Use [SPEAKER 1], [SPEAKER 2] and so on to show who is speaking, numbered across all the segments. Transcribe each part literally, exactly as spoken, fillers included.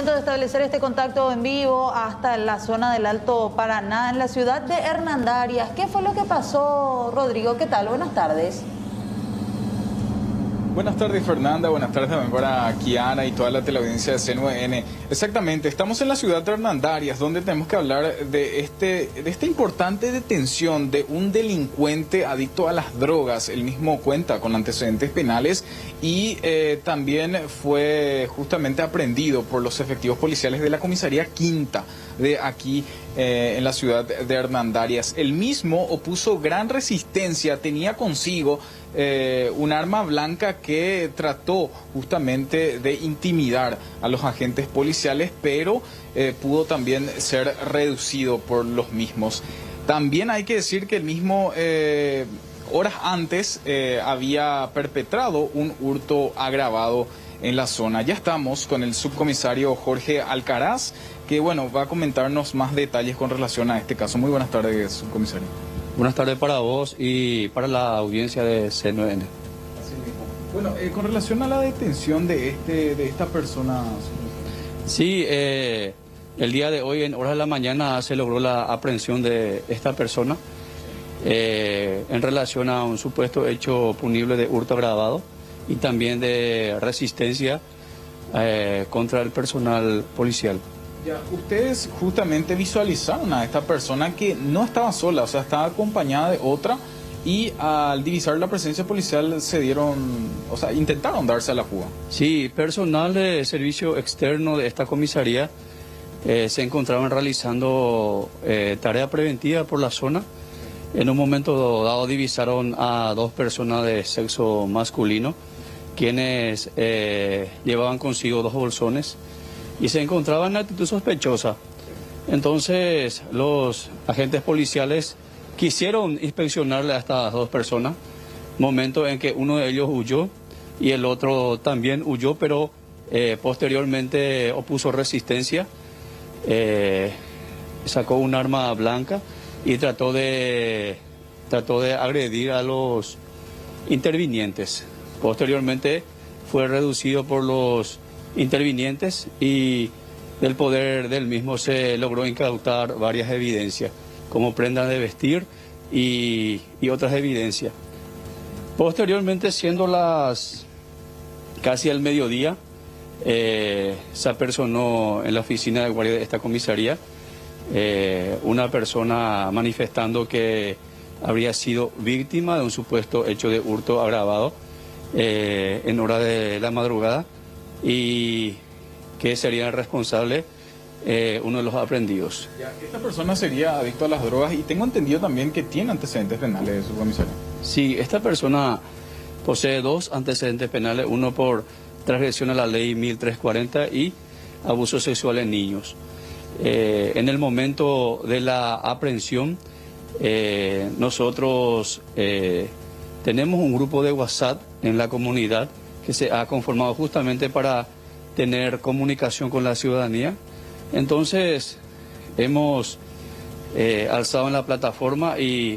[SPEAKER 1] momento de establecer este contacto en vivo hasta la zona del Alto Paraná, en la ciudad de Hernandarias. ¿Qué fue lo que pasó, Rodrigo? ¿Qué tal? Buenas tardes.
[SPEAKER 2] Buenas tardes, Fernanda. Buenas tardes también para Kiara y toda la teleaudiencia de C N N. Exactamente, estamos en la ciudad de Hernandarias, donde tenemos que hablar de este de esta importante detención de un delincuente adicto a las drogas. Él mismo cuenta con antecedentes penales y eh, también fue justamente aprehendido por los efectivos policiales de la comisaría Quinta de aquí eh, en la ciudad de Hernandarias. Él mismo opuso gran resistencia, tenía consigo Eh, un arma blanca que trató justamente de intimidar a los agentes policiales, pero eh, pudo también ser reducido por los mismos. También hay que decir que el mismo eh, horas antes eh, había perpetrado un hurto agravado en la zona. Ya estamos con el subcomisario Jorge Alcaraz, que bueno, va a comentarnos más detalles con relación a este caso. Muy buenas tardes, subcomisario.
[SPEAKER 3] Buenas tardes para vos y para la audiencia de C N N.
[SPEAKER 2] Así mismo. Bueno, eh, con relación a la detención de este de esta persona.
[SPEAKER 3] Sí, eh, el día de hoy en horas de la mañana se logró la aprehensión de esta persona eh, en relación a un supuesto hecho punible de hurto agravado y también de resistencia eh, contra el personal policial.
[SPEAKER 2] Ya, ustedes justamente visualizaron a esta persona que no estaba sola, o sea, estaba acompañada de otra, y al divisar la presencia policial se dieron, o sea, intentaron darse a la fuga.
[SPEAKER 3] Sí, personal de servicio externo de esta comisaría eh, se encontraban realizando eh, tarea preventiva por la zona. En un momento dado divisaron a dos personas de sexo masculino, quienes eh, llevaban consigo dos bolsones y se encontraban en actitud sospechosa. Entonces los agentes policiales quisieron inspeccionarle a estas dos personas, momento en que uno de ellos huyó y el otro también huyó, pero eh, posteriormente opuso resistencia, eh, sacó un arma blanca y trató de, trató de agredir a los intervinientes. Posteriormente fue reducido por los intervinientes y del poder del mismo se logró incautar varias evidencias, como prendas de vestir y, y otras evidencias. Posteriormente, siendo las casi al mediodía, eh, se apersonó en la oficina de guardia de esta comisaría eh, una persona manifestando que habría sido víctima de un supuesto hecho de hurto agravado eh, en hora de la madrugada, y que sería el responsable eh, uno de los aprehendidos.
[SPEAKER 2] Ya, esta persona sería adicto a las drogas y tengo entendido también que tiene antecedentes penales, subcomisario.
[SPEAKER 3] Sí, esta persona posee dos antecedentes penales, uno por transgresión a la ley mil trescientos cuarenta y abuso sexual en niños. Eh, en el momento de la aprehensión, eh, nosotros eh, tenemos un grupo de WhatsApp en la comunidad que se ha conformado justamente para tener comunicación con la ciudadanía. Entonces hemos eh, alzado en la plataforma y,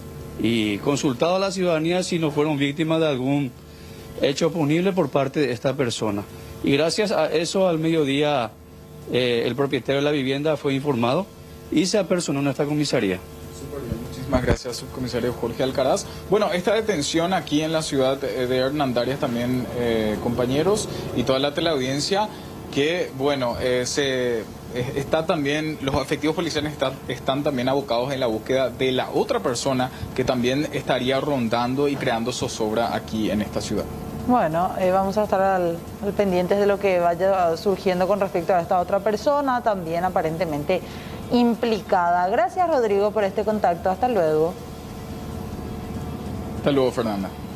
[SPEAKER 3] y consultado a la ciudadanía si no fueron víctimas de algún hecho punible por parte de esta persona. Y gracias a eso, al mediodía, eh, el propietario de la vivienda fue informado y se apersonó en esta comisaría.
[SPEAKER 2] Súper bien. Muchísimas gracias, subcomisario Jorge Alcaraz. Bueno, esta detención aquí en la ciudad de Hernandarias también, eh, compañeros, y toda la teleaudiencia, que bueno, eh, se, eh, está también, los efectivos policiales está, están también abocados en la búsqueda de la otra persona que también estaría rondando y creando zozobra aquí en esta ciudad.
[SPEAKER 1] Bueno, eh, vamos a estar al, al pendientes de lo que vaya surgiendo con respecto a esta otra persona, también aparentemente implicada. Gracias, Rodrigo, por este contacto. Hasta luego.
[SPEAKER 2] Hasta luego, Fernanda.